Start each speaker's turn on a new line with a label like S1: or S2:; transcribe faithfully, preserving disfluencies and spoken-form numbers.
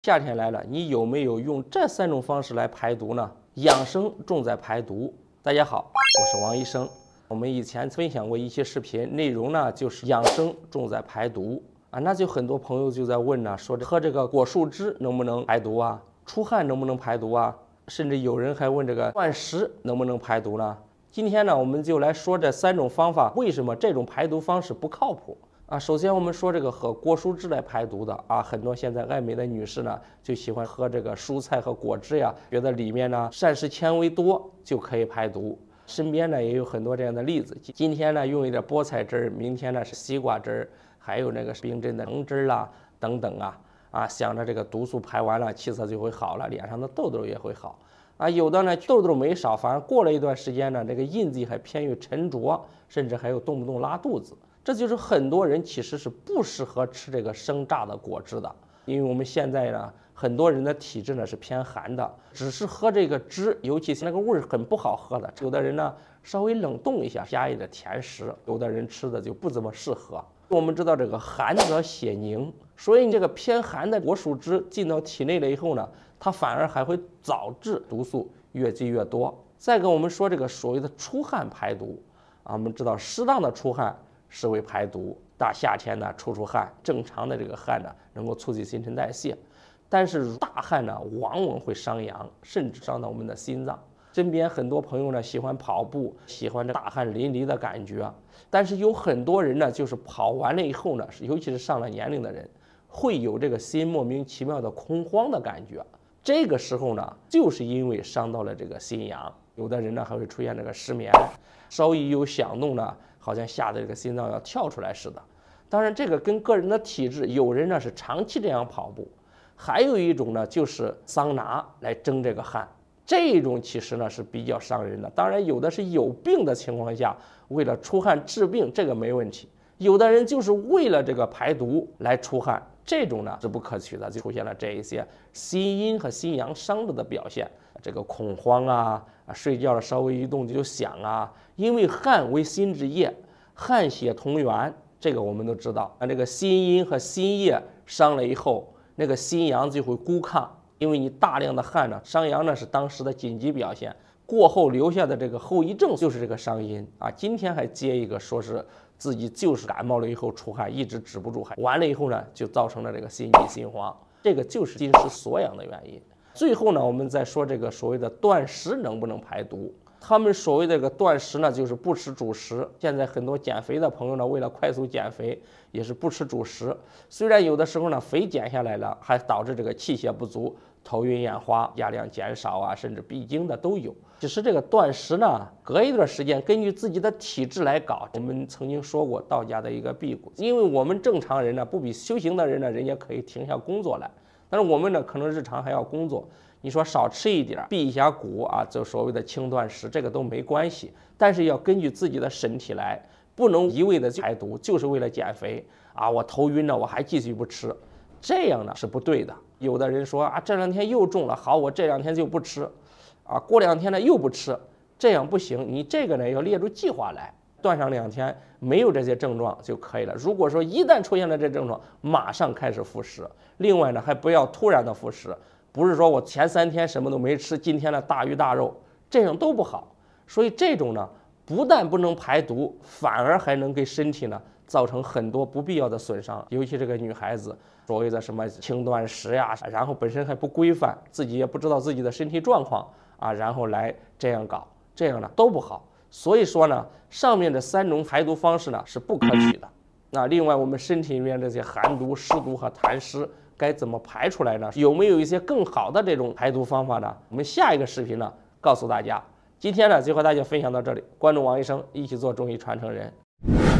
S1: 夏天来了，你有没有用这三种方式来排毒呢？养生重在排毒。大家好，我是王医生。我们以前分享过一些视频，内容呢就是养生重在排毒啊。那就很多朋友就在问呢，说喝这个果树汁能不能排毒啊？出汗能不能排毒啊？甚至有人还问这个断食能不能排毒呢？今天呢，我们就来说这三种方法，为什么这种排毒方式不靠谱啊？首先我们说这个喝果蔬汁来排毒的啊，很多现在爱美的女士呢就喜欢喝这个蔬菜和果汁呀，觉得里面呢膳食纤维多就可以排毒。身边呢也有很多这样的例子，今天呢用一点菠菜汁儿，明天呢是西瓜汁儿，还有那个冰镇的橙汁啦等等啊啊，想着这个毒素排完了，气色就会好了，脸上的痘痘也会好啊。有的呢痘痘没少，反而过了一段时间呢，这个印记还偏于沉着，甚至还有动不动拉肚子。这就是很多人其实是不适合吃这个生榨的果汁的，因为我们现在呢，很多人的体质呢是偏寒的，只是喝这个汁，尤其是那个味儿很不好喝的。有的人呢稍微冷冻一下，加一点甜食，有的人吃的就不怎么适合。我们知道这个寒则血凝，所以你这个偏寒的果蔬汁进到体内了以后呢，它反而还会导致毒素越积越多。再跟我们说这个所谓的出汗排毒啊，我们知道适当的出汗是为排毒，大夏天呢出出汗，正常的这个汗呢能够促进新陈代谢，但是大汗呢往往会伤阳，甚至伤到我们的心脏。身边很多朋友呢喜欢跑步，喜欢这大汗淋漓的感觉，但是有很多人呢就是跑完了以后呢，尤其是上了年龄的人，会有这个心莫名其妙的恐慌的感觉。这个时候呢，就是因为伤到了这个心阳，有的人呢还会出现这个失眠，稍一有响动呢，好像吓得这个心脏要跳出来似的。当然这个跟个人的体质，有人呢是长期这样跑步，还有一种呢就是桑拿来蒸这个汗，这种其实呢是比较伤人的。当然有的是有病的情况下，为了出汗治病，这个没问题。有的人就是为了这个排毒来出汗，这种呢是不可取的，就出现了这一些心阴和心阳伤着的表现，这个恐慌啊，睡觉了稍微一动就响啊，因为汗为心之液，汗血同源，这个我们都知道。那这个心阴和心液伤了以后，那个心阳就会孤亢，因为你大量的汗呢，伤阳呢是当时的紧急表现，过后留下的这个后遗症就是这个伤阴啊。今天还接一个说是自己就是感冒了以后出汗，一直止不住汗，完了以后呢，就造成了这个心悸心慌，这个就是金石锁阳的原因。最后呢，我们再说这个所谓的断食能不能排毒？他们所谓的这个断食呢，就是不吃主食。现在很多减肥的朋友呢，为了快速减肥，也是不吃主食。虽然有的时候呢，肥减下来了，还导致这个气血不足、头晕眼花、压量减少啊，甚至闭经的都有。只是这个断食呢，隔一段时间根据自己的体质来搞。我们曾经说过道家的一个辟谷，因为我们正常人呢，不比修行的人呢，人家可以停下工作来，但是我们呢，可能日常还要工作。你说少吃一点，辟一下谷啊，就所谓的轻断食，这个都没关系。但是要根据自己的身体来，不能一味的排毒，就是为了减肥啊！我头晕了，我还继续不吃，这样呢是不对的。有的人说啊，这两天又中了，好，我这两天就不吃，啊，过两天呢又不吃，这样不行。你这个呢要列入计划来，断上两天没有这些症状就可以了。如果说一旦出现了这症状，马上开始复食。另外呢，还不要突然的复食。不是说我前三天什么都没吃，今天呢大鱼大肉，这样都不好。所以这种呢，不但不能排毒，反而还能给身体呢造成很多不必要的损伤。尤其这个女孩子，所谓的什么轻断食呀，然后本身还不规范，自己也不知道自己的身体状况啊，然后来这样搞，这样呢都不好。所以说呢，上面这三种排毒方式呢是不可取的。那另外我们身体里面这些寒毒、湿毒和痰湿该怎么排出来呢？有没有一些更好的这种排毒方法呢？我们下一个视频呢告诉大家。今天呢就和大家分享到这里，关注王医生，一起做中医传承人。